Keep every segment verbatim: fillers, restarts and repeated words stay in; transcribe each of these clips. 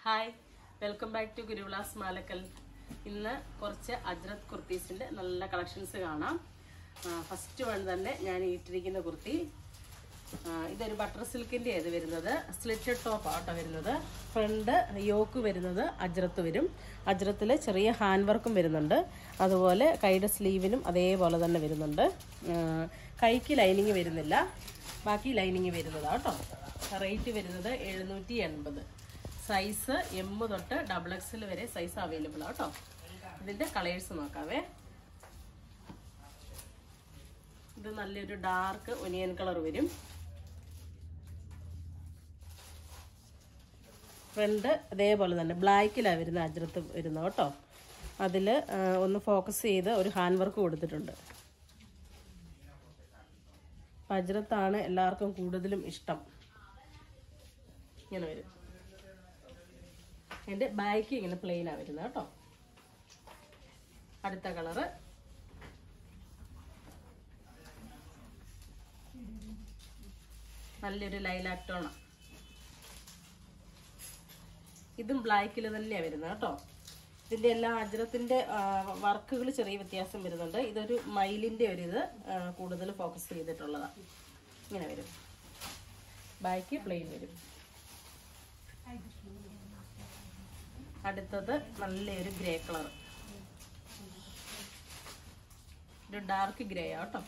Hi, welcome back to Guruvilas Malakal. ഇന്ന് കുറച്ച് അജ്രത് കുർത്തീസിന്റെ നല്ല കളക്ഷൻസ് കാണാം. ഫസ്റ്റ് വൺ തന്നെ ഞാൻ ഇട്ടിരിക്കുന്ന കുർത്തി. ഇതൊരു ബട്ടർ സിൽക്കിന്റെ ആണ് വരുന്നത്. സ്ലിറ്റഡ് ടോപ്പ് ആട്ടോ വരുന്നത്. ഫ്രണ്ട് യോക്ക് വരുന്നത് അജ്രത്ത് വരും. അജ്രത്തിൽ ചെറിയ ഹാൻഡ് വർക്കും വരുന്നുണ്ട്. അതുപോലെ കൈയുടെ സ്ലീവിനും അതേപോലെ തന്നെ വരുന്നുണ്ട്. കൈക്ക് ലൈനിങ് വരുന്നില്ല. ബാക്കി ലൈനിങ് വരുന്നതാണ് കേട്ടോ. റേറ്റ് വരുന്നത് എഴുന്നൂറ്റി എൺപത്. സൈസ് എം തൊട്ട് ഡബിൾ എക്സൽ വരെ സൈസ് അവൈലബിൾ ആണ് കേട്ടോ. ഇതിന്റെ കളേഴ്സ് നോക്കാവേ. ഇത് നല്ലൊരു ഡാർക്ക് ഒനിയൻ കളർ വരും. ഫ്രണ്ട് അതേപോലെ തന്നെ ബ്ലാക്കിലാണ് വരുന്ന അജ്രത്ത് വരുന്നത് കേട്ടോ. അതിൽ ഒന്ന് ഫോക്കസ് ചെയ്ത് ഒരു ഹാൻഡ് വർക്ക് കൊടുത്തിട്ടുണ്ട്. അജ്രത്താണ് എല്ലാവർക്കും കൂടുതലും ഇഷ്ടം. ഇങ്ങനെ വരും. എൻ്റെ ബാക്ക് ഇങ്ങനെ പ്ലെയിനാണ് വരുന്നത് കേട്ടോ. അടുത്ത കളറ് നല്ലൊരു ലൈലാക് ടോണാണ്. ഇതും ബ്ലാക്കിൽ തന്നെയാണ് വരുന്നത് കേട്ടോ. ഇതിൻ്റെ എല്ലാ അജ്രത്തിൻ്റെ വർക്കുകൾ ചെറിയ വ്യത്യാസം വരുന്നുണ്ട്. ഇതൊരു മയിലിൻ്റെ ഒരു ഇത് കൂടുതൽ ഫോക്കസ് ചെയ്തിട്ടുള്ളതാണ്. ഇങ്ങനെ വരും. ബാക്ക് പ്ലെയിൻ വരും. അടുത്തത് നല്ലൊരു ഗ്രേ കളർ. ഒരു ഡാർക്ക് ഗ്രേ ആട്ടോ.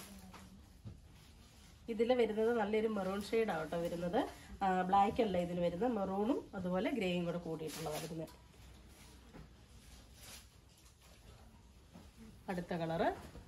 ഇതിൽ വരുന്നത് നല്ലൊരു മെറൂൺ ഷെയ്ഡ് ആട്ടോ വരുന്നത്. ബ്ലാക്ക് അല്ല ഇതിൽ വരുന്നത്. മെറൂണും അതുപോലെ ഗ്രേയും കൂടെ കൂടിയിട്ടുള്ളതാണ് വരുന്നത്. അടുത്ത കളറ്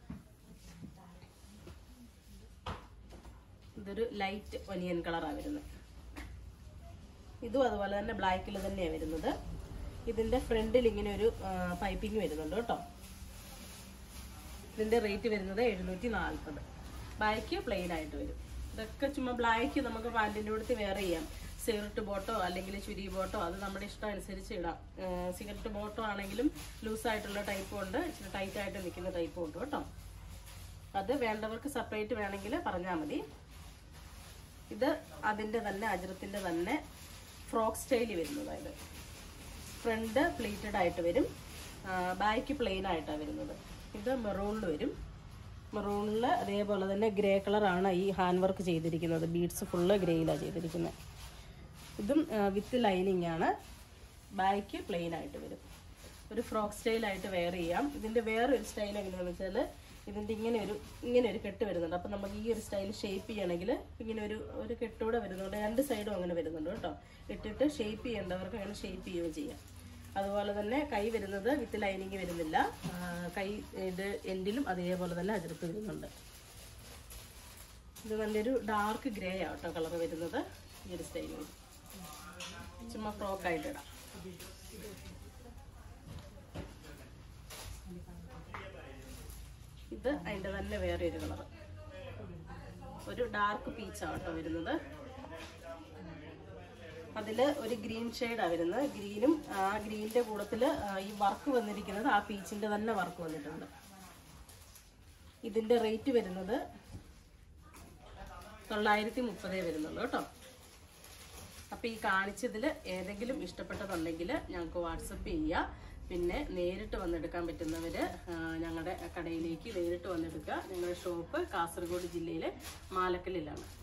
ഇതൊരു ലൈറ്റ് ഒനിയൻ കളറാണ് വരുന്നത്. ഇതും അതുപോലെ തന്നെ ബ്ലാക്കിൽ തന്നെയാണ് വരുന്നത്. ഇതിന്റെ ഫ്രണ്ടിൽ ഇങ്ങനെ ഒരു പൈപ്പിംഗ് വരുന്നുണ്ട് കേട്ടോ. ഇതിന്റെ റേറ്റ് വരുന്നത് എഴുന്നൂറ്റി നാൽപ്പത്. ബാക്ക് പ്ലെയിൻ ആയിട്ട് വരും. ഇതൊക്കെ ചുമ്മാ ബ്ലാക്ക് നമുക്ക് പാൻറ്റിൻ്റെ കൂടെ വെയർ ചെയ്യാം. സിഗരറ്റ് ബോട്ടോ അല്ലെങ്കിൽ ചുരി ബോട്ടോ അത് നമ്മുടെ ഇഷ്ടം അനുസരിച്ച് ഇടാം. സിഗരറ്റ് ബോട്ടോ ആണെങ്കിലും ലൂസായിട്ടുള്ള ടൈപ്പും ഉണ്ട്, ഇച്ചിരി ടൈറ്റ് ആയിട്ട് നിൽക്കുന്ന ടൈപ്പും ഉണ്ട് കേട്ടോ. അത് വേണ്ടവർക്ക് സെപ്പറേറ്റ് വേണമെങ്കിൽ പറഞ്ഞാൽ മതി. ഇത് അതിൻ്റെ തന്നെ അജ്രത്തിൻ്റെ തന്നെ ഫ്രോക്ക് സ്റ്റൈലിൽ വരുന്നതായത്. ഫ്രണ്ട് പ്ലീറ്റഡ് ആയിട്ട് വരും. ബാക്ക് പ്ലെയിൻ ആയിട്ടാണ് വരുന്നത്. ഇത് മെറൂണിൽ വരും. മെറൂണിൽ അതേപോലെ തന്നെ ഗ്രേ കളറാണ് ഈ ഹാൻഡ് വർക്ക് ചെയ്തിരിക്കുന്നത്. ബീഡ്സ് ഫുള്ള് ഗ്രേയിലാണ് ചെയ്തിരിക്കുന്നത്. ഇതും വിത്ത് ലൈനിങ് ആണ്. ബാക്ക് പ്ലെയിൻ ആയിട്ട് വരും. ഒരു ഫ്രോക്ക് സ്റ്റൈലായിട്ട് വെയർ ചെയ്യാം. ഇതിൻ്റെ വേറൊരു സ്റ്റൈൽ എങ്ങനെയാണെന്ന് വെച്ചാൽ ഇതിൻ്റെ ഇങ്ങനെ ഒരു ഇങ്ങനെ ഒരു കെട്ട് വരുന്നുണ്ട്. അപ്പം നമുക്ക് ഈ ഒരു സ്റ്റൈൽ ഷേപ്പ് ചെയ്യണമെങ്കിൽ ഇങ്ങനെ ഒരു ഒരു കെട്ടൂടെ വരുന്നുണ്ട്. രണ്ട് സൈഡും അങ്ങനെ വരുന്നുണ്ട് കേട്ടോ. ഇട്ടിട്ട് ഷേപ്പ് ചെയ്യേണ്ടവർക്ക് അങ്ങനെ ഷേപ്പ് ചെയ്യുകയും ചെയ്യാം. അതുപോലെ തന്നെ കൈ വരുന്നത് വിത്ത് ലൈനിങ് വരുന്നില്ല. കൈ ഇത് എൻഡിലും അതേപോലെ തന്നെ അജ്രത്ത് വരുന്നുണ്ട്. ഇത് നല്ലൊരു ഡാർക്ക് ഗ്രേ ആട്ടോ കളർ വരുന്നത്. ഈ ഒരു സ്റ്റൈലിൽ ചുമ്മാ ഫ്രോക്കായിട്ട് ഇടാം. ഇത് അതിൻ്റെ തന്നെ വേറെ ഒരു കളർ. ഒരു ഡാർക്ക് പീച്ചാട്ടോ വരുന്നത്. അതിൽ ഒരു ഗ്രീൻ ഷെയ്ഡാണ് വരുന്നത്. ഗ്രീനും ആ ഗ്രീനിൻ്റെ കൂട്ടത്തിൽ ഈ വർക്ക് വന്നിരിക്കുന്നത് ആ പീച്ചിൻ്റെ തന്നെ വർക്ക് വന്നിട്ടുണ്ട്. ഇതിൻ്റെ റേറ്റ് വരുന്നത് തൊള്ളായിരത്തി മുപ്പതേ വരുന്നുള്ളൂ കേട്ടോ. അപ്പോൾ ഈ കാണിച്ചതിൽ ഏതെങ്കിലും ഇഷ്ടപ്പെട്ടതുണ്ടെങ്കിൽ ഞങ്ങൾക്ക് വാട്സപ്പ് ചെയ്യുക. പിന്നെ നേരിട്ട് വന്നെടുക്കാൻ പറ്റുന്നവർ ഞങ്ങളുടെ കടയിലേക്ക് നേരിട്ട് വന്നെടുക്കുക. ഞങ്ങളുടെ ഷോപ്പ് കാസർഗോഡ് ജില്ലയിലെ മാലക്കലിലാണ്.